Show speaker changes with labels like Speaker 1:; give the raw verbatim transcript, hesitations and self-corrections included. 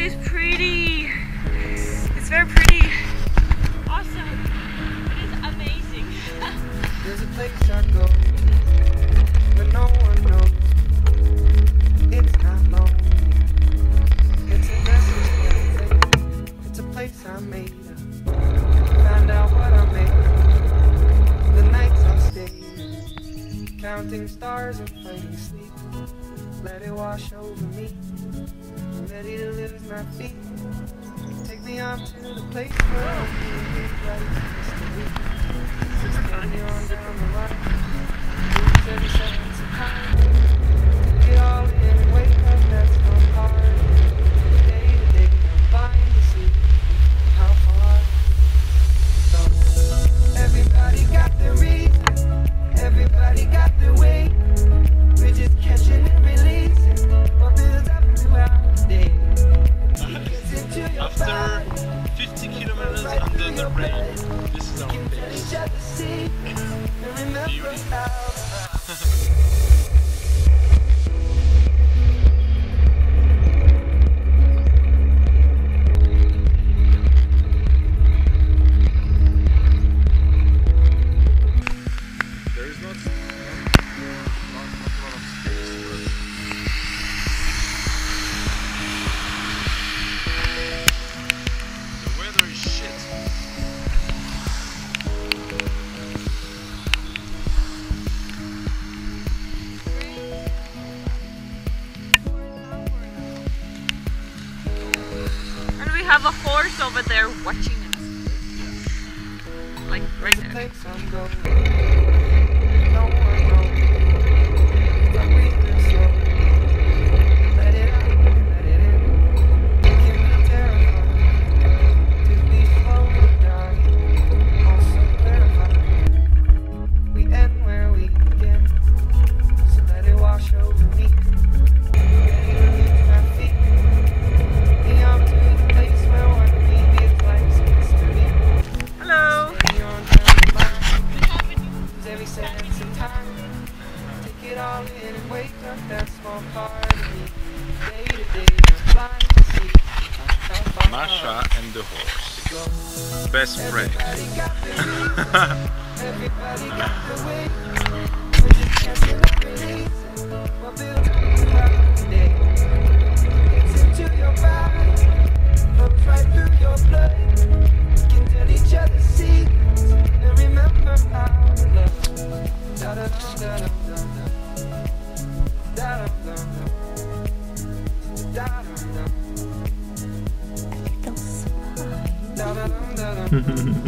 Speaker 1: is pretty. It's very pretty. Awesome. It is amazing.
Speaker 2: There's a place I go but no one knows. It's not lonely. It's a message that I take. It's a place I made up. Find out what I made. The nights I stay, counting stars and finding sleep. Let it wash over me. I'm ready to lose my feet. Take me on to the place where I'm feeling right. Just take me on down the line. Lose every seconds of time. Take it all in and wake up, that's my part. Day to day, I'm blind to see how far. So, everybody got their reason. Everybody got their way. We're just catching and releasing what builds up throughout the day.
Speaker 3: After fifty kilometers under the rain, this is our pace. Beauty. There is not, not, not a lot of space, but the weather is shit.
Speaker 1: And we have a horse over there watching us. Like right there.
Speaker 2: Place I'm going. No one knows. I'm breathing slow. Let it out, let it in. It can be terrifying to be slowly dying. Also clarifying. We end where we begin. So let it wash over me. Ready to lose my feet. Me on to the place where one baby is life's mystery.
Speaker 1: Hello.
Speaker 2: Stay on down the line. Lose every sentence of time. Take it all in and wake up that small part of me. Day to day, I'm blind to see how far.
Speaker 3: Masha and the horse. Best friend.
Speaker 2: Everybody got their reason. Everybody got their way. We're just catching and releasing what builds up throughout the day. Gets into your body, flows right through your blood. We can tell each other secrets and remember our love. Da da da da da da da da da da da da da da da.